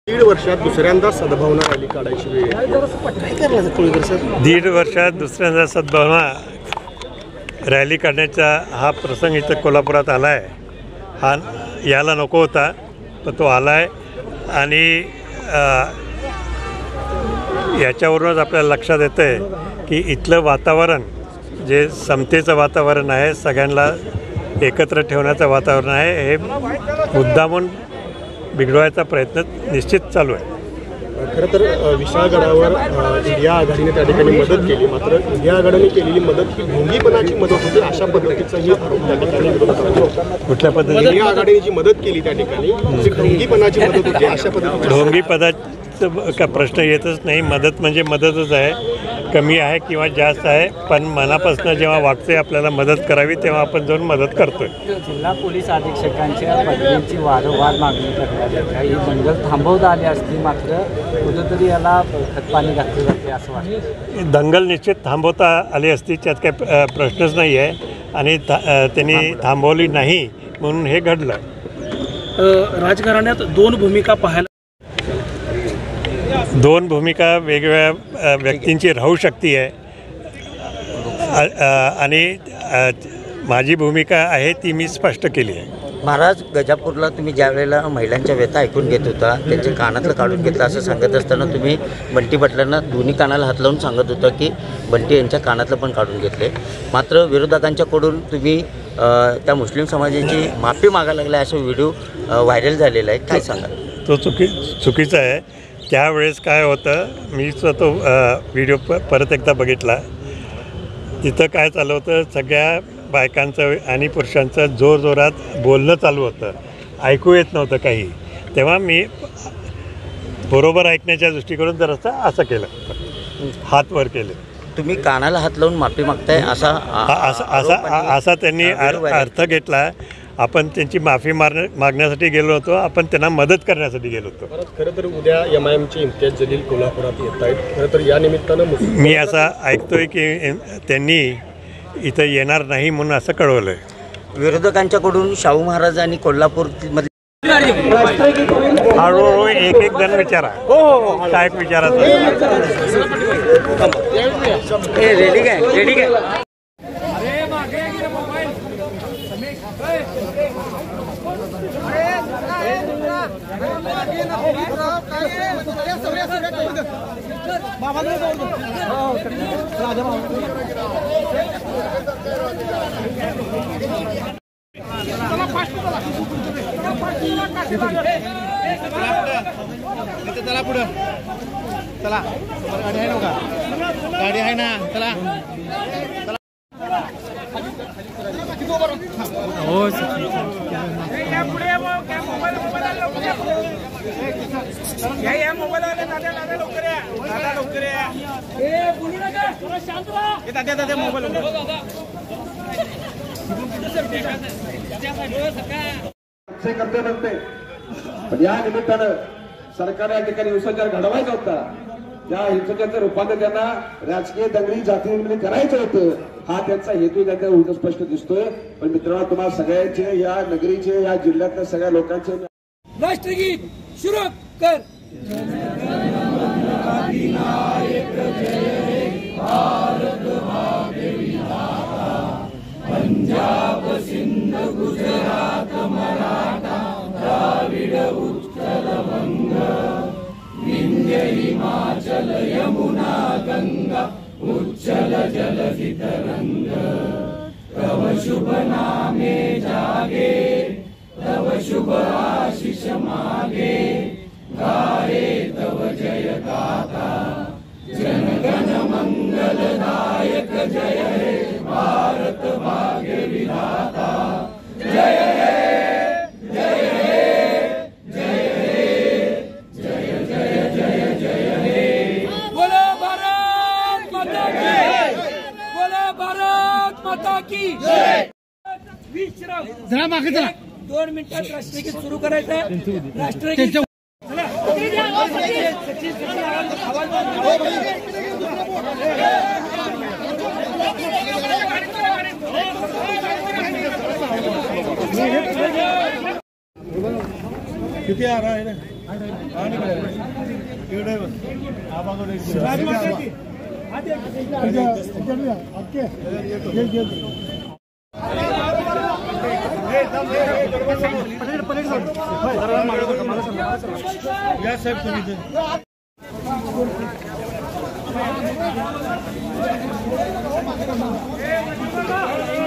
दीड वर्षात दुसऱ्यांदा सद्भावना रॅली काढायची वेळ काय करायचं कोळीकर सर? दीड वर्षात दुसऱ्यांदा सद्भावना रॅली काढण्याचा हा प्रसंग इथं कोल्हापुरात आला आहे. हा याला नको होता पण तो आला आहे आणि याच्यावरूनच आपल्याला लक्षात येतं आहे की इथलं वातावरण जे समतेचं वातावरण आहे, सगळ्यांना एकत्र ठेवण्याचं वातावरण आहे, हे मुद्दामून बिघडवायचा प्रयत्न निश्चित चालू आहे. खरं तर विशाळगडावर इंडिया आघाडीने त्या ठिकाणी मदत केली, मात्र इंडिया आघाडीने केलेली मदत ही ढोंगीपणाची मदत होती अशा पद्धतीचाही आरोप त्या ठिकाणी कुठल्या पद्धतीने इंडिया आघाडीने जी मदत केली त्या ठिकाणी ढोंगीपणाची मदत होती अशा पद्धतीने? ढोंगीपणाचा का प्रश्न येतच नाही. मदत म्हणजे मदतच आहे, कमी आहे किंवा जास्त आहे, पण मनापासून जेव्हा वाटते आपल्याला मदत करावी तेव्हा आपण जाऊन मदत करतोय. जिल्हा पोलीस अधीक्षकांच्या पदवीची वारंवार मागणी करण्यात येते. ही दंगल थांबवता आली असती, मात्र कुठंतरी याला खतपाणी घातले जाते असं वाटतं. दंगल निश्चित थांबवता आली असती, त्यात काही प्रश्नच नाही आहे आणि त्यांनी थांबवली नाही म्हणून हे घडलं. राजघराण्यात दोन भूमिका पाहायला दोन भूमिका वेगवेगळ्या व्यक्तींची राहू शकते आहे आणि माझी भूमिका आहे ती मी स्पष्ट केली आहे. महाराज, गजापूरला तुम्ही ज्या वेळेला महिलांच्या व्यथा ऐकून घेत होता, त्यांचे कानातलं काढून घेतलं असं सांगत असताना तुम्ही बंटी पाटलांना दोन्ही कानाला हात लावून सांगत होता की बंटी यांच्या कानातलं पण काढून घेतले. मात्र विरोधकांच्याकडून तुम्ही त्या मुस्लिम समाजाची माफी मागायला लागला असा व्हिडिओ व्हायरल झालेला आहे, काय सांगाल? तो चुकीचा आहे. त्यावेळेस काय होतं, मी तो व्हिडिओ परत एकदा बघितला. तिथं काय चालू होतं, सगळ्या बायकांचं आणि पुरुषांचं जोरजोरात बोलणं चालू होतं, ऐकू येत नव्हतं काही. तेव्हा मी बरोबर ऐकण्याच्या दृष्टीकडून जरासं असं केलं, हात वर केले. तुम्ही कानाला हात लावून माफी मागताय असा त्यांनी अर्थ घेतला. आपण त्यांची माफी मागण्यासाठी गेलो होतो, आपण त्यांना मदत करण्यासाठी गेलो होतो. खरं तर उद्या MIMचे इम्तियाज जलील कोल्हापुरात येत आहेत. खरं तर या निमित्तानं मी असा ऐकतोय की त्यांनी इथं येणार नाही म्हणून असं कळवलं आहे. विरोधकांच्याकडून शाहू महाराज आणि कोल्हापूरमध्ये हळूहळू एक एक जण विचारा. काय विचारायचं? रेडी काय चला पुढं चला, गाडी आहे नव्हता, गाडी आहे ना, चला हो. करते नसते, पण या निमित्तानं सरकार या ठिकाणी हिंसाचार घडवायचा होता. त्या हिंसाचाराचं रूपांतर त्यांना राजकीय दंगली जातीमध्ये करायचं होतं. हा त्यांचा हेतू त्यांच्या स्पष्ट दिसतोय. पण मित्रांनो, तुम्हाला सगळ्यांचे, या नगरीचे, या जिल्ह्यातल्या सगळ्या लोकांचे राष्ट्रगीत सुरू कर. पंजाब सिंध गुजरात मराठा द्राविड उत्कल वंग विंध्य हिमाचल यमुना गंगा उच्चल जलधि तरंग तव शुभ नामे जागे तव शुभ आशीष मागे गाये तव जय गाथा जनगण मंगलदायक जय हे भारत भाग्य विधाता जय हे जय हे जय हे जय जय जय जय हे. बोलो भारत माता की, बोलो भारत माता की जय. विश्राम जरा मागे चला. 2 मिनिटात राष्ट्रगीत सुरू करायचं. राष्ट्रगीत किती आ रहा है ना? या साहेब तुम्ही Hey,